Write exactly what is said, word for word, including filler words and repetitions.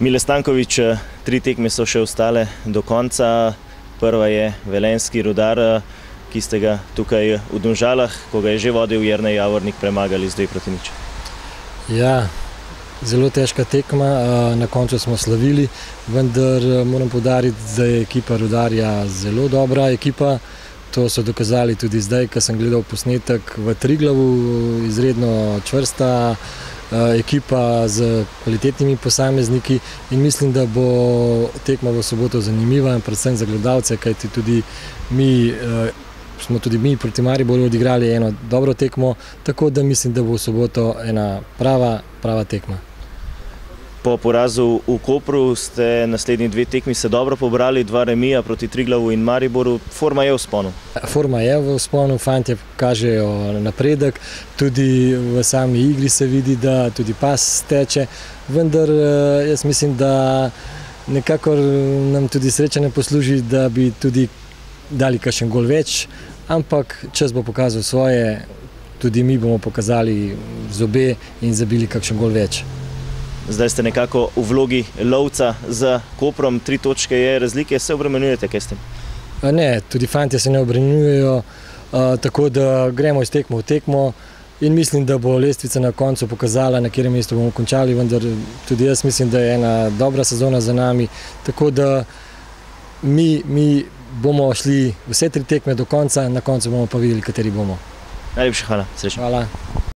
Mile Stanković, tri tekme so še ostale do konca. Prva je velenjski Rudar, ki ste ga tukaj v Domžalah, ko ga je že vodil Jernej Javornik, premagali z dve proti nič. Ja, zelo težka tekma, na koncu smo slavili, vendar moram poudariti, da je ekipa Rudarja zelo dobra ekipa. To so dokazali tudi zdaj, ko sem gledal posnetek v Triglavu, izredno čvrsta ekipa z kvalitetnimi posamezniki in mislim, da bo tekma v soboto zanimiva, predvsem za gledalce, kajti tudi mi smo tudi mi proti Mariboru odigrali eno dobro tekmo, tako da mislim, da bo v soboto ena prava, prava tekma. Po porazu v Kopru ste naslednji dve tekmi se dobro pobrali, dva remija proti Triglavu in Mariboru. Forma je v vzponu? Forma je v vzponu, fantje kažejo napredek, tudi v sami igri se vidi, da tudi pas teče, vendar jaz mislim, da nekako nam tudi sreča ne posluži, da bi tudi dali kakšen gol več, ampak čas bo pokazal svoje, tudi mi bomo pokazali zobe in zabili kakšen gol več. Zdaj ste nekako v vlogi lovca za Koprom, tri točke je razlike, se obremenjujete kaj s tem? Ne, tudi fantje se ne obremenjujejo, tako da gremo iz tekmo v tekmo in mislim, da bo lestvica na koncu pokazala, na katerem mestu bomo končali, vendar tudi jaz mislim, da je ena dobra sezona za nami, tako da mi, mi bomo šli vse tri tekme do konca, na koncu bomo pa videli, kateri bomo. Najlepša hvala, srečno. Hvala.